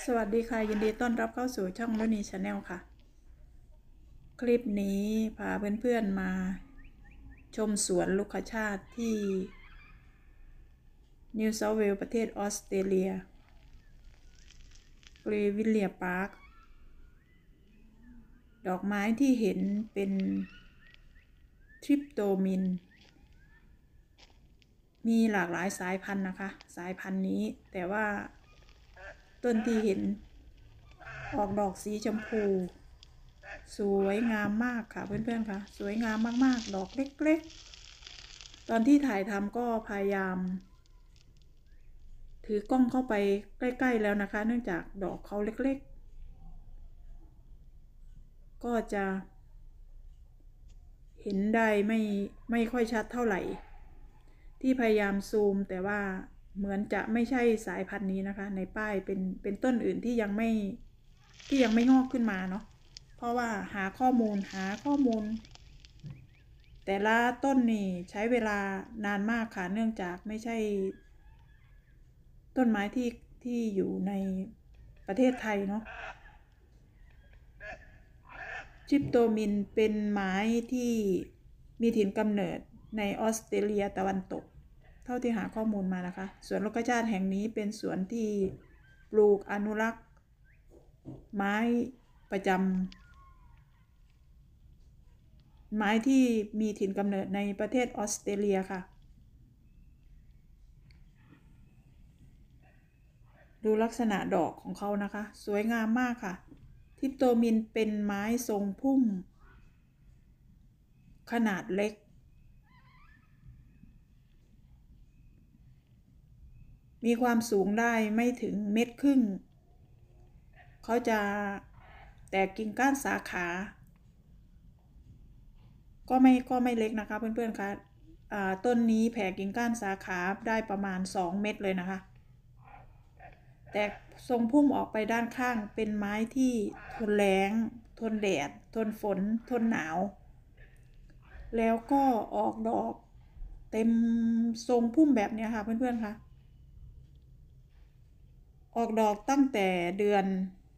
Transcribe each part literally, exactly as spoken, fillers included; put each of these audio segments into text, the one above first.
สวัสดีค่ะยินดีต้อนรับเข้าสู่ช่องลุนีชาแนลค่ะคลิปนี้พาเพื่อนๆมาชมสวนลูกชาติที่นิวเซาท์เวลส์ประเทศออสเตรเลียเกรวิลเลียพาร์คดอกไม้ที่เห็นเป็นทริปโตมินมีหลากหลายสายพันธุ์นะคะสายพันธุ์นี้แต่ว่าต้นที่เห็นออกดอกสีชมพูสวยงามมากค่ะเพื่อนๆค่ะสวยงามมากๆดอกเล็กๆตอนที่ถ่ายทำก็พยายามถือกล้องเข้าไปใกล้ๆแล้วนะคะเนื่องจากดอกเขาเล็กๆก็จะเห็นได้ไม่ไม่ค่อยชัดเท่าไหร่ที่พยายามซูมแต่ว่าเหมือนจะไม่ใช่สายพันธุ์นี้นะคะในป้ายเป็นเป็นต้นอื่นที่ยังไม่ที่ยังไม่งอกขึ้นมาเนาะเพราะว่าหาข้อมูลหาข้อมูลแต่ละต้นนี่ใช้เวลานานมากค่ะเนื่องจากไม่ใช่ต้นไม้ที่ที่อยู่ในประเทศไทยเนาะจิปโตมินเป็นไม้ที่มีถิ่นกำเนิดในออสเตรเลียตะวันตกเท่าที่หาข้อมูลมานะคะสวนลูกชาติแห่งนี้เป็นสวนที่ปลูกอนุรักษ์ไม้ประจำไม้ที่มีถิ่นกำเนิดในประเทศออสเตรเลียค่ะดูลักษณะดอกของเขานะคะสวยงามมากค่ะทิปโตมินเป็นไม้ทรงพุ่มขนาดเล็กมีความสูงได้ไม่ถึงเมตรครึ่งเขาจะแตกกิ่งก้านสาขาก็ไม่ก็ไม่เล็กนะคะเพื่อนๆคะต้นนี้แผ่กิ่งก้านสาขาได้ประมาณสองเมตรเลยนะคะแตกทรงพุ่มออกไปด้านข้างเป็นไม้ที่ทนแล้งทนแดดทนฝนทนหนาวแล้วก็ออกดอกเต็มทรงพุ่มแบบนี้ค่ะเพื่อนๆคะออกดอกตั้งแต่เดือน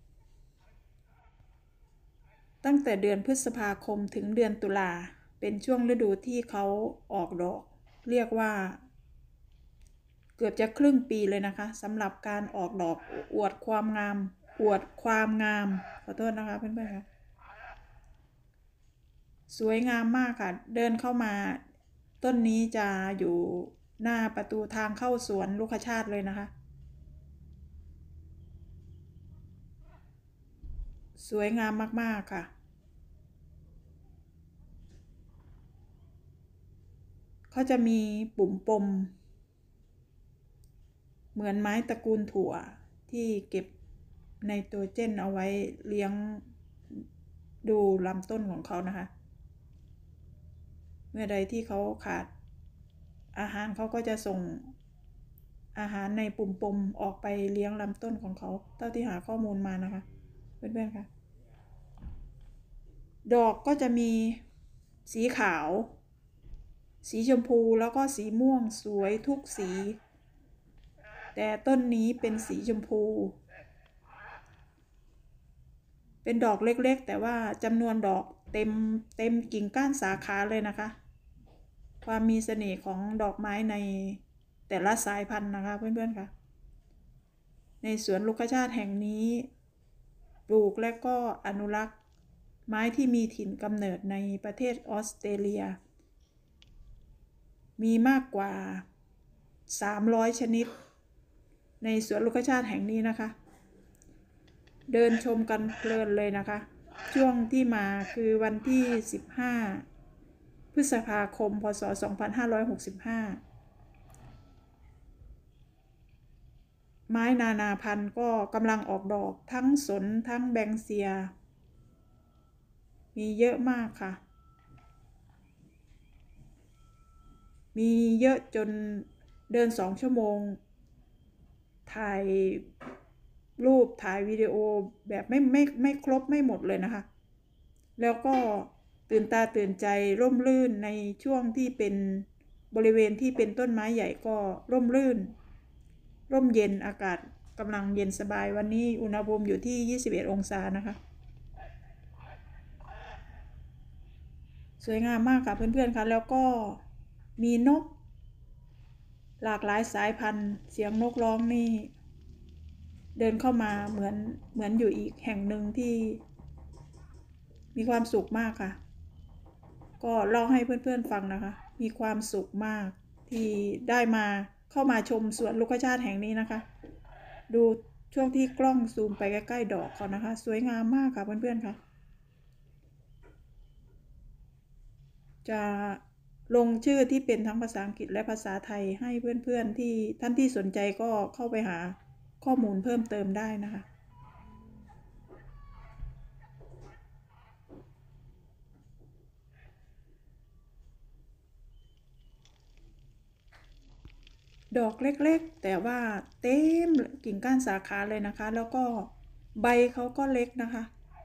ตั้งแต่เดือนพฤษภาคมถึงเดือนตุลาเป็นช่วงฤดูที่เขาออกดอกเรียกว่าเกือบจะครึ่งปีเลยนะคะสำหรับการออกดอกอวดความงามอวดความงามขอโทษนะคะเพื่อนๆค่ะสวยงามมากค่ะเดินเข้ามาต้นนี้จะอยู่หน้าประตูทางเข้าสวนลูกชาติเลยนะคะสวยงามมากๆค่ะเขาจะมีปุ่มปมเหมือนไม้ตระกูลถั่วที่เก็บไนโตรเจนเอาไว้เลี้ยงดูลำต้นของเขานะคะเมื่อใดที่เขาขาดอาหารเขาก็จะส่งอาหารในปุ่มปมออกไปเลี้ยงลำต้นของเขาเท่าที่หาข้อมูลมานะคะเพื่อนๆค่ะดอกก็จะมีสีขาวสีชมพูแล้วก็สีม่วงสวยทุกสีแต่ต้นนี้เป็นสีชมพูเป็นดอกเล็กๆแต่ว่าจำนวนดอกเต็มเต็มกิ่งก้านสาขาเลยนะคะความมีเสน่ห์ของดอกไม้ในแต่ละสายพันธุ์นะคะเพื่อนๆค่ะในสวนลูกชาติแห่งนี้ปลูกและก็อนุรักษ์ไม้ที่มีถิ่นกำเนิดในประเทศออสเตรเลียมีมากกว่าสามร้อยชนิดในสวนลูกชาติแห่งนี้นะคะเดินชมกันเพลินเลยนะคะช่วงที่มาคือวันที่สิบห้าพฤษภาคมพ.ศ. สองพันห้าร้อยหกสิบห้าไม้นานาพันธุ์ก็กำลังออกดอกทั้งสนทั้งแบงเซียมีเยอะมากค่ะมีเยอะจนเดินสองชั่วโมงถ่ายรูปถ่ายวิดีโอแบบไม่ไม่ไม่ครบไม่หมดเลยนะคะแล้วก็ตื่นตาตื่นใจร่มรื่นในช่วงที่เป็นบริเวณที่เป็นต้นไม้ใหญ่ก็ร่มรื่นร่มเย็นอากาศกำลังเย็นสบายวันนี้อุณหภูมิอยู่ที่ยี่สิบเอ็ดองศานะคะสวยงามมากค่ะเพื่อนๆค่ะแล้วก็มีนกหลากหลายสายพันธุ์เสียงนกร้องนี่เดินเข้ามาเหมือนเหมือนอยู่อีกแห่งหนึ่งที่มีความสุขมากค่ะก็เล่าให้เพื่อนๆฟังนะคะมีความสุขมากที่ได้มาเข้ามาชมสวนลูกชาติแห่งนี้นะคะดูช่วงที่กล้องซูมไปใกล้ๆดอกเขานะคะสวยงามมากค่ะเพื่อนๆค่ะจะลงชื่อที่เป็นทั้งภาษาอังกฤษและภาษาไทยให้เพื่อนๆที่ท่านที่สนใจก็เข้าไปหาข้อมูลเพิ่มเติมได้นะคะดอกเล็กๆแต่ว่าเต็มกิ่งก้านสาขาเลยนะคะแล้วก็ใบเขาก็เล็กนะคะ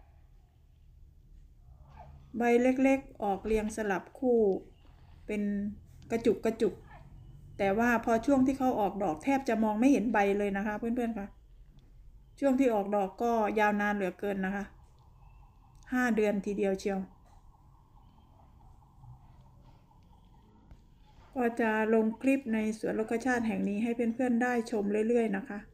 ใบเล็กๆออกเรียงสลับคู่เป็นกระจุกกระจุกแต่ว่าพอช่วงที่เขาออกดอกแทบจะมองไม่เห็นใบเลยนะคะเพื่อนๆค่ะช่วงที่ออกดอกก็ยาวนานเหลือเกินนะคะห้าเดือนทีเดียวเชียวก็จะลงคลิปในสวนโลกชาติแห่งนี้ให้เพื่อนๆได้ชมเรื่อยๆนะคะ